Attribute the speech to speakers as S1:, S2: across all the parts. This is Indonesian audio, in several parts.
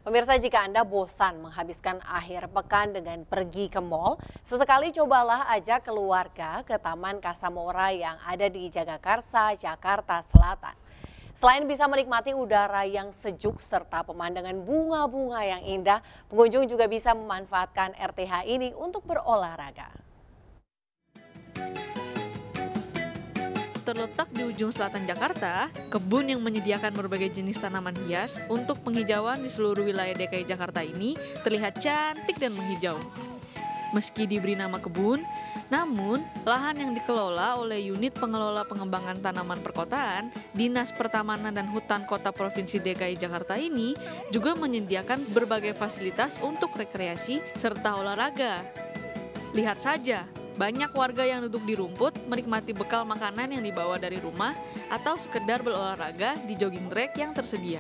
S1: Pemirsa, jika Anda bosan menghabiskan akhir pekan dengan pergi ke mal, sesekali cobalah ajak keluarga ke Taman Kasamora yang ada di Jagakarsa, Jakarta Selatan. Selain bisa menikmati udara yang sejuk serta pemandangan bunga-bunga yang indah, pengunjung juga bisa memanfaatkan RTH ini untuk berolahraga.
S2: Terletak di ujung selatan Jakarta, kebun yang menyediakan berbagai jenis tanaman hias untuk penghijauan di seluruh wilayah DKI Jakarta ini terlihat cantik dan menghijau. Meski diberi nama kebun, namun lahan yang dikelola oleh Unit Pengelola Pengembangan Tanaman Perkotaan, Dinas Pertamanan dan Hutan Kota Provinsi DKI Jakarta ini juga menyediakan berbagai fasilitas untuk rekreasi serta olahraga. Lihat saja, banyak warga yang duduk di rumput menikmati bekal makanan yang dibawa dari rumah atau sekedar berolahraga di jogging track yang tersedia.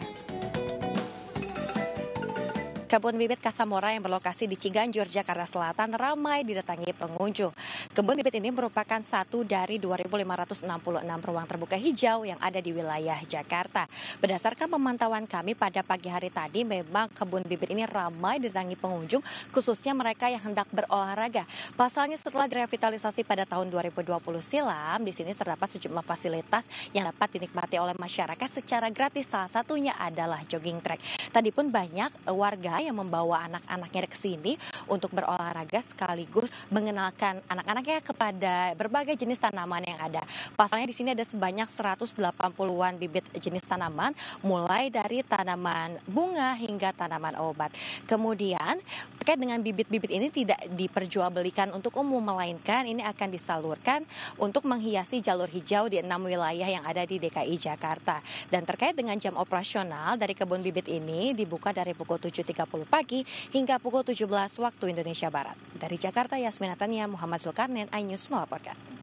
S3: Kebun bibit Kasamora yang berlokasi di Ciganjur, Jakarta Selatan ramai didatangi pengunjung. Kebun bibit ini merupakan satu dari 2.566 ruang terbuka hijau yang ada di wilayah Jakarta. Berdasarkan pemantauan kami pada pagi hari tadi, memang kebun bibit ini ramai didatangi pengunjung, khususnya mereka yang hendak berolahraga. Pasalnya setelah direvitalisasi pada tahun 2020 silam, di sini terdapat sejumlah fasilitas yang dapat dinikmati oleh masyarakat secara gratis. Salah satunya adalah jogging track. Tadi pun banyak warga yang membawa anak-anaknya ke sini untuk berolahraga sekaligus mengenalkan anak-anaknya kepada berbagai jenis tanaman yang ada. Pasalnya di sini ada sebanyak 180-an bibit jenis tanaman, mulai dari tanaman bunga hingga tanaman obat. Kemudian terkait dengan bibit-bibit ini tidak diperjualbelikan untuk umum, melainkan ini akan disalurkan untuk menghiasi jalur hijau di 6 wilayah yang ada di DKI Jakarta. Dan terkait dengan jam operasional dari kebun bibit ini dibuka dari pukul 7.30 pagi hingga pukul 17 waktu Indonesia Barat. Dari Jakarta, Yasmin Natania, Muhammad Zulkarnain, iNews melaporkan.